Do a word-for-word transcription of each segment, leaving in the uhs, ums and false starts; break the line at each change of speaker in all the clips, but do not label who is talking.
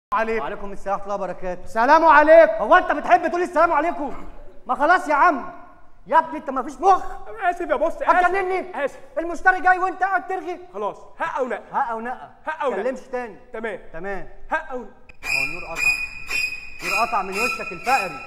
عليكم.
وعليكم السلام ورحمة الله وبركاته.
سلام عليكم.
هو أنت بتحب تقول السلام عليكم؟ ما خلاص يا عم. يا ابني أنت ما فيش مخ.
أنا آسف يا بص، آسف.
هتجنني؟
آسف.
المشتري جاي وأنت قاعد ترغي.
خلاص، ها أو لا؟
ها أو نقة.
ها أو لا؟
ما تكلمش تاني.
تمام.
تمام.
ها أو لا؟
هو النور قطع. النور قطع من وشك الفقري.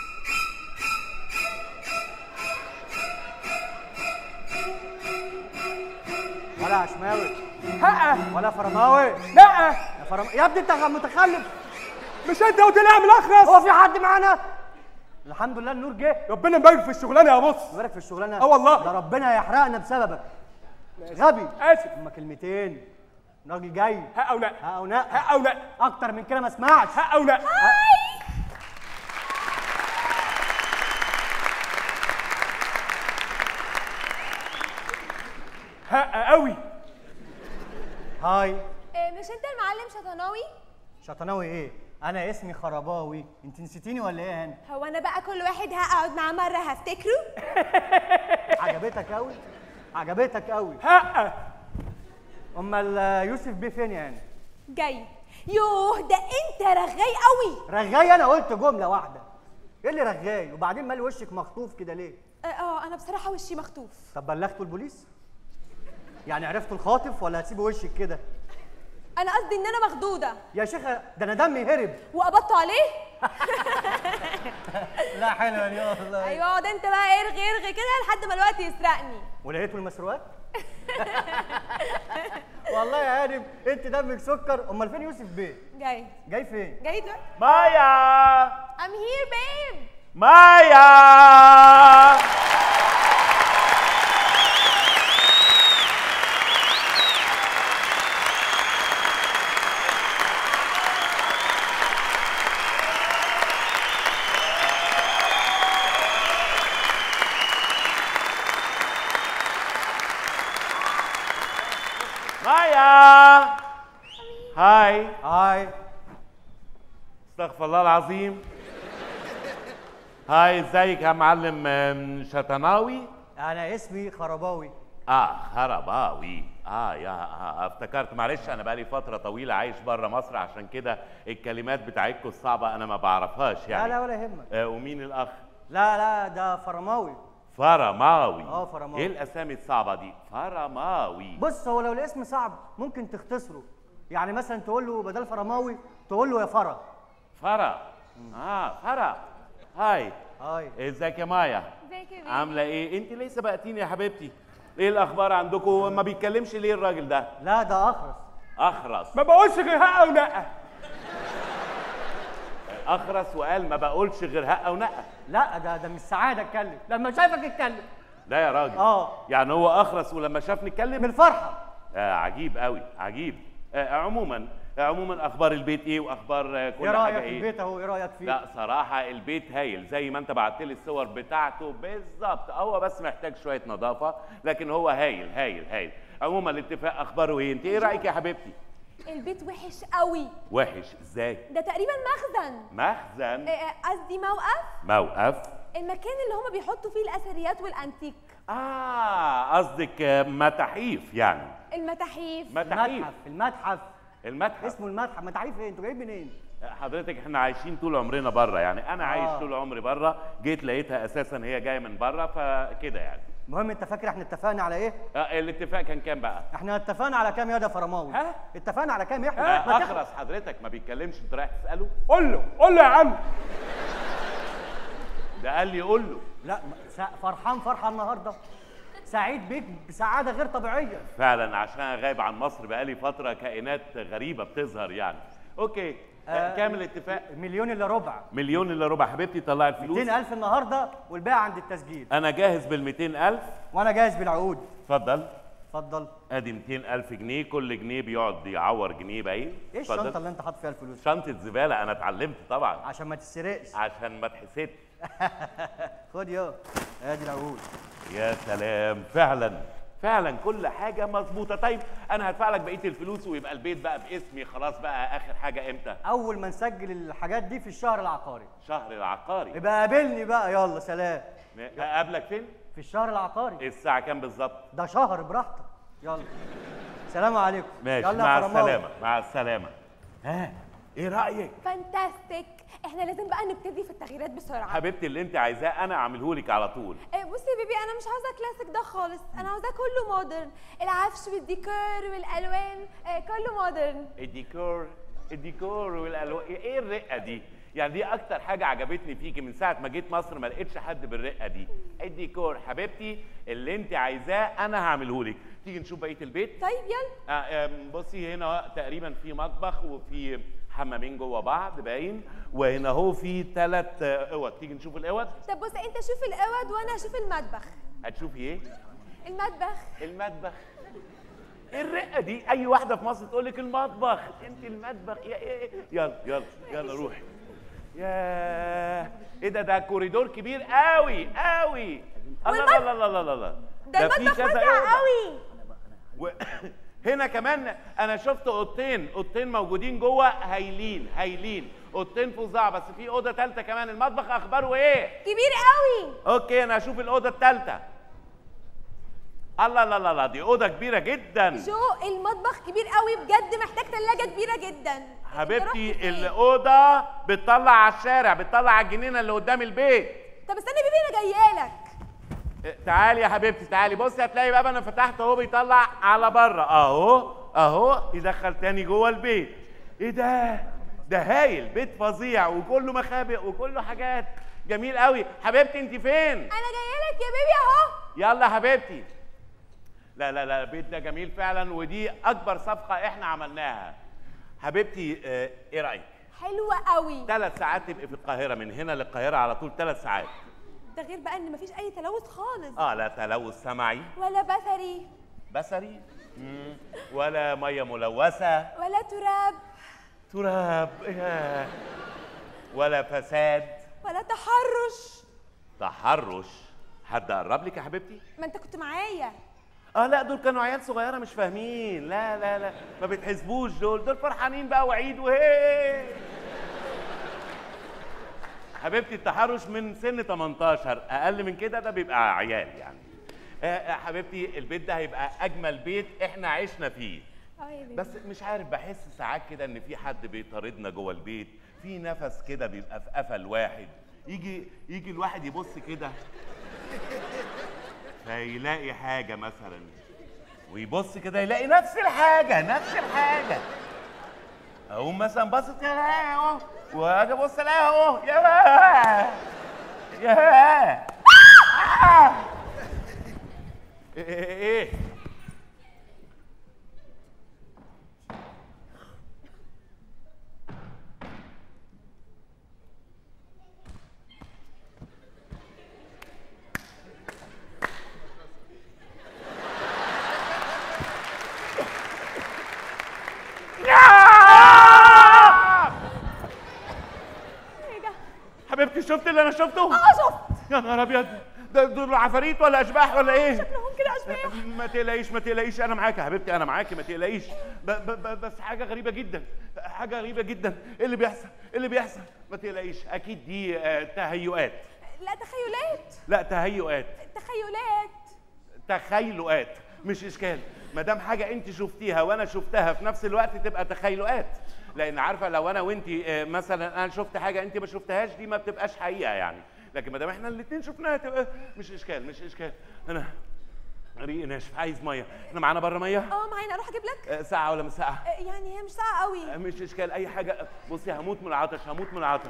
ولا عشماوي.
ها
ولا فرماوي.
لا.
يا فرم... يا ابني أنت متخلف.
مش أنت قلت لي أعمل أخرس؟
هو في حد معانا؟ الحمد لله النور جه.
ربنا يبارك في الشغلانة يا بص.
يبارك في الشغلانة.
اه والله.
ده ربنا يحرقنا بسببك. غبي.
آسف.
هما كلمتين. راجل جاي.
ها أو لا؟
ها أو لا؟
ها أو لا؟
أكتر من كده ما اسمعش.
ها أو لا؟ ها قوي.
هاي.
إيه مش انت المعلم شطناوي؟
شطناوي ايه؟ انا اسمي خرباوي، انت نسيتيني ولا ايه يا هاني؟
هو انا بقى كل واحد هقعد معاه مره هفتكره؟
عجبتك قوي؟ عجبتك قوي.
ها.
امال يوسف بيه فين يا هاني؟
جاي. يوه ده انت رغاي قوي.
رغاي؟ انا قلت جمله واحده. ايه اللي رغاي؟ وبعدين مال وشك مخطوف كده ليه؟
اه, اه انا بصراحه وشي مخطوف.
طب بلغتوا البوليس؟ يعني عرفتوا الخاطف ولا هتسيبوا وشك كده؟
انا قصدي ان انا مخدوده.
يا شيخه ده انا دمي هرب.
وقبضتوا عليه؟
لا حلوه دي والله.
ايوه اقعد انت بقى ارغي ارغي كده لحد ما الوقت يسرقني.
ولقيتوا المسروقات؟ والله يا هانم انت دمك سكر. امال فين يوسف بيه؟
جاي.
جاي فين؟
جاي دلوقتي.
مايا.
I'm here babe.
مايا. مايا. هاي.
هاي.
استغفر الله العظيم. هاي ازيك يا معلم شطناوي؟
انا اسمي خرباوي.
اه خرباوي. اه يا آه افتكرت. معلش انا بقالي فتره طويله عايش بره مصر، عشان كده الكلمات بتاعتكم الصعبه انا ما بعرفهاش يعني.
لا لا ولا يهمك.
آه ومين الاخ؟
لا لا ده فرماوي.
فرماوي.
اه فرماوي.
ايه الاسامي الصعبه دي؟ فرماوي.
بص هو لو الاسم صعب ممكن تختصره، يعني مثلا تقول له بدل فرماوي تقول له يا فرا.
فرا. اه فرا. هاي.
هاي.
ازيك يا مايا؟
ازيك يا بيه؟
عامله ايه؟ انت ليه سبقتيني يا حبيبتي؟ ايه الاخبار عندكم؟ ما بيتكلمش ليه الراجل ده؟
لا ده اخرس.
اخرس.
ما بقولش غير ها أو لا.
اخرس وقال ما بقولش غير ها او نقه.
لا ده ده مش سعاده اتكلم لما شايفك اتكلم.
لا يا راجل.
اه
يعني هو اخرس ولما شافني اتكلم؟
من الفرحه.
آه عجيب قوي عجيب. آه عموما آه عموما اخبار البيت ايه واخبار آه كل
ايه
حاجه
رايك
ايه؟
في البيت اهو؟ ايه رايك فيه؟
لا صراحه البيت هايل زي ما انت بعت لي الصور بتاعته بالظبط. هو بس محتاج شويه نظافه لكن هو هايل هايل هايل. عموما الاتفاق اخباره ايه؟ انت ايه رايك يا حبيبتي؟
البيت وحش قوي.
وحش ازاي؟
ده تقريبا مخزن.
مخزن.
إيه، قصدي موقف.
موقف.
المكان اللي هما بيحطوا فيه الاثريات والانتيك.
اه قصدك آه، متاحيف يعني.
المتاحيف.
متاحيف.
المتحف. المتحف
المتحف
اسمه المتحف. متاحف ايه؟ انتوا جايين منين؟
حضرتك احنا عايشين طول عمرنا بره، يعني انا عايش
آه.
طول عمري بره، جيت لقيتها اساسا هي جايه من بره فكده يعني.
المهم انت فاكر احنا اتفقنا على ايه؟
آه الاتفاق كان كام بقى؟
احنا اتفقنا على كام يا ده فرماوي؟
ها؟
اتفقنا على كام احنا؟
آه
ما تخ-
اخرس حضرتك ما بيتكلمش، انت رايح تساله؟
قول له قول له يا عم.
ده قال لي قول له.
لا ما- سع- فرحان فرحه النهارده. سعيد بيك بسعاده غير طبيعيه.
فعلا عشان انا غايب عن مصر بقالي فتره كائنات غريبه بتظهر يعني. اوكي. آه
آه،
كام الاتفاق؟
مليون الا ربع.
مليون الا ربع. حبيبتي طلعي الفلوس.
مئتين ألف النهارده والباقي عند التسجيل.
انا جاهز بال مئتين ألف.
وانا جاهز بالعقود.
اتفضل.
اتفضل.
ادي مئتين ألف جنيه، كل جنيه بيقعد يعور جنيه باين.
ايه
اتفضل.
الشنطه اللي انت حاطط فيها الفلوس؟
شنطة زبالة، أنا اتعلمت طبعًا
عشان ما تتسرقش.
عشان ما اتحسدش.
خد يا ادي العقود.
يا سلام فعلًا فعلًا كل حاجة مظبوطة. طيب أنا هدفع لك بقية الفلوس ويبقى البيت بقى باسمي خلاص. بقى آخر حاجة إمتى؟
اول ما نسجل الحاجات دي في الشهر العقاري.
شهر العقاري.
يبقى قابلني بقى. يلا سلام.
أقابلك فين؟
في الشهر العقاري.
الساعة كام بالظبط؟
ده شهر براحتك. يلا سلام عليكم.
ماشي
يلا
مع
يا فرماوي.
السلامة مع السلامة. ها ايه رايك؟
فانتاستيك. احنا لازم بقى نبتدي في التغييرات بسرعه.
حبيبتي اللي انت عايزاه انا اعمله لك على طول.
إيه بصي يا بيبي، انا مش عاوزه كلاسيك ده خالص، انا عاوزاه كله مودرن، العفش والديكور والالوان إيه كله مودرن.
الديكور الديكور والالوان، ايه الرقه دي؟ يعني دي اكتر حاجه عجبتني فيكي من ساعه ما جيت مصر، ما لقيتش حد بالرقه دي. الديكور حبيبتي اللي انت عايزاه انا هعمله لك. تيجي نشوف بقيه البيت؟
طيب يلا.
آه بصي هنا تقريبا في مطبخ وفي حمامين جوه بعض باين، وهنا هو في ثلاث اوض. تيجي نشوف الاوض؟
طب بص انت شوف الاوض وانا هشوف المطبخ.
هتشوفي ايه؟
المطبخ.
المطبخ. ايه الرقه دي؟ اي واحده في مصر تقول لك المطبخ، انت المطبخ. يا ايه؟ يلا يلا يلا روحي. ياه ايه ده؟ ده كوريدور كبير قوي قوي. الله الله الله الله الله.
ده المطبخ واسع قوي.
و... هنا كمان انا شفت اوضتين اوضتين موجودين جوه هايلين هايلين، اوضتين فظاع، بس في اوضه ثالثه كمان. المطبخ اخباره ايه؟
كبير قوي.
اوكي انا هشوف الاوضه الثالثه. الله لا لا لا دي اوضه كبيره جدا.
جو المطبخ كبير قوي بجد، محتاج ثلاجه كبيره جدا.
حبيبتي الاوضه بتطلع على الشارع، بتطلع على الجنينه اللي قدام البيت.
طب استنى يا بيبي انا جايه لك.
تعالي يا حبيبتي تعالي. بصي هتلاقي باب انا فتحته اهو بيطلع على بره اهو اهو، يدخل تاني جوه البيت. ايه ده؟ ده هايل، بيت فظيع وكله مخابئ وكله حاجات جميل قوي. حبيبتي انت فين؟
انا جايه لك يا بيبي اهو.
يلا يا حبيبتي. لا لا لا البيت ده جميل فعلا، ودي اكبر صفقه احنا عملناها. حبيبتي اه ايه رايك؟
حلوه قوي.
ثلاث ساعات تبقي في القاهره، من هنا للقاهره على طول ثلاث ساعات.
ده غير بقى ان مفيش اي تلوث خالص.
اه لا تلوث سمعي
ولا بصري.
بصري؟ مم. ولا ميه ملوثه
ولا تراب.
تراب إيه. ولا فساد
ولا تحرش.
تحرش؟ حد قرب لك يا حبيبتي؟
ما انت كنت معايا.
اه لا دول كانوا عيال صغيره مش فاهمين. لا لا لا ما بتحسبوش، دول دول فرحانين بقى وعيد وهي. حبيبتي التحرش من سن تمنتاشر، اقل من كده ده بيبقى عيال يعني. آه حبيبتي البيت ده هيبقى اجمل بيت احنا عشنا فيه.
اه يا بيبي.
بس مش عارف بحس ساعات كده ان في حد بيطاردنا جوه البيت، في نفس كده بيبقى في قفا الواحد. يجي يجي الواحد يبص كده فيلاقي حاجه مثلا، ويبص كده يلاقي نفس الحاجه نفس الحاجه. اقوم مثلا باصص كده اهو، واجي ابص الاقيها اهو. يا بقى يا ايه ايه حبيبتي شفت اللي انا شفته؟
اه شفت.
يا نهار ابيض، ده دول عفاريت ولا اشباح ولا ايه؟
شكلهم كده اشباح.
ما تقلقيش ما تقلقيش، انا معاكي يا حبيبتي، انا معاكي ما تقلقيش. ب ب ب بس حاجه غريبه جدا، حاجه غريبه جدا. ايه اللي بيحصل؟ ايه اللي بيحصل؟ ما تقلقيش اكيد دي آه تهيؤات.
لا تخيلات.
لا تهيؤات.
تخيلات.
تخيلات مش اشكال. ما دام حاجه انت شفتيها وانا شفتها في نفس الوقت تبقى تخيلات. لان عارفه لو انا وانت مثلا انا شفت حاجه انت ما شفتهاش دي ما بتبقاش حقيقه يعني. لكن ما دام احنا الاثنين شفناها تبقى مش اشكال مش اشكال. انا ريقي ناشف عايز ميه. احنا معانا بره ميه؟
اه معانا، اروح اجيب لك؟
ساعه ولا مش ساعه؟
يعني هي مش ساعه قوي.
مش اشكال اي حاجه. بصي هموت من العطش هموت من العطش.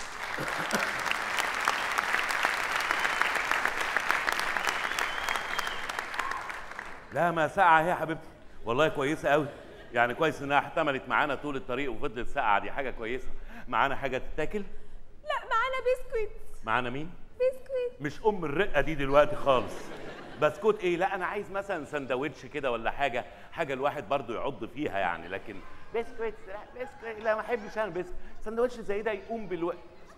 لا ما ساعه اهي يا حبيبتي، والله كويسه قوي يعني. كويس انها احتملت معانا طول الطريق وفضلت ساعه، دي حاجه كويسه. معانا حاجه تتاكل؟
لا معانا بسكويت.
معانا مين؟
بسكويت.
مش ام الرقه دي دلوقتي خالص. بسكوت ايه؟ لا انا عايز مثلا سندوتش كده ولا حاجه، حاجه الواحد برضو يعض فيها يعني. لكن بسكويت لا بسكويت لا ما احبش انا بسكويت. سندوتش زي ده يقوم بالوقت.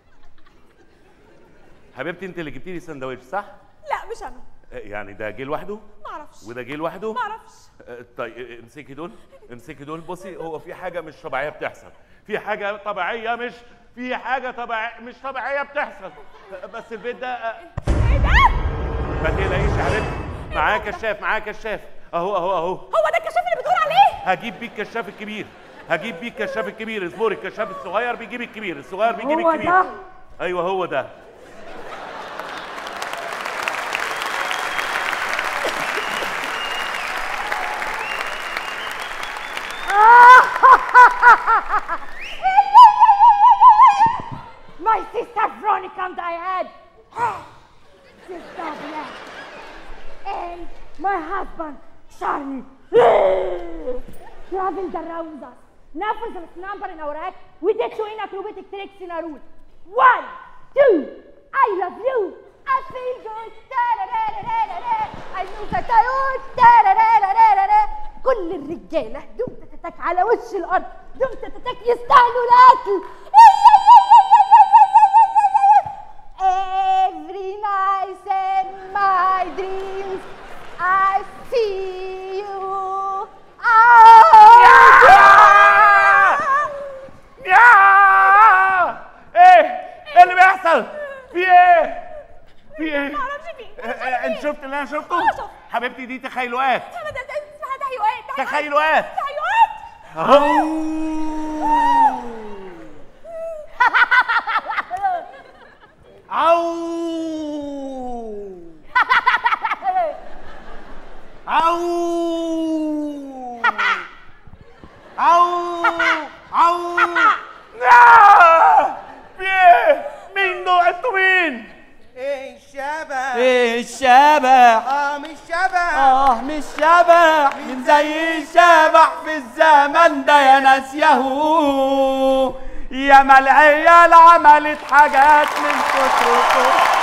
حبيبتي انت اللي جبتي لي سندوتش صح؟
لا مش انا.
يعني ده جه لوحده؟
ما اعرفش.
وده جه لوحده؟
ما اعرفش.
طيب امسكي دول امسكي دول. بصي هو في حاجه مش طبيعيه بتحصل، في حاجه طبيعيه مش في حاجه طبيعيه مش طبيعيه بتحصل. بس البيت ده
ايه ده؟
ما تقلقيش يا حبيبتي، معايا كشاف معايا كشاف اهو اهو اهو.
هو ده الكشاف اللي بتقول عليه؟
هجيب بيك كشاف الكبير هجيب بيه الكشاف الكبير، اصبري. الكشاف الصغير بيجيب الكبير، الصغير بيجيب
هو
الكبير.
ده؟
ايوه هو ده.
My sister Veronica and I had sister Black and my husband Charlie traveled around us. Now for the number in our act, we did two in acrobatic tricks in a route. One, two, I love you. I feel good. I know that I would. كل الرجاله دم تتك على وش الارض، دم تتك يستاهلوا الاكل. Every night in my dreams I see you.
يا ايه ايه اللي بيحصل؟ في ايه؟ في ايه؟
معرفش في ايه.
انت شفت اللي انا شفته؟
اه شفت.
حبيبتي دي تخيلات.
اسمها تهيؤات.
تخيلات.
تهيؤات.
عو عو عو عو
في ايه؟ مين دول؟ انتوا مين؟
ايه الشبح؟
ايه الشبح؟
اه مش شبح.
اه مش شبح، من زي الشبح في الزمن ده يا ناس ياهو. يا ما العيال عملت حاجات من كتر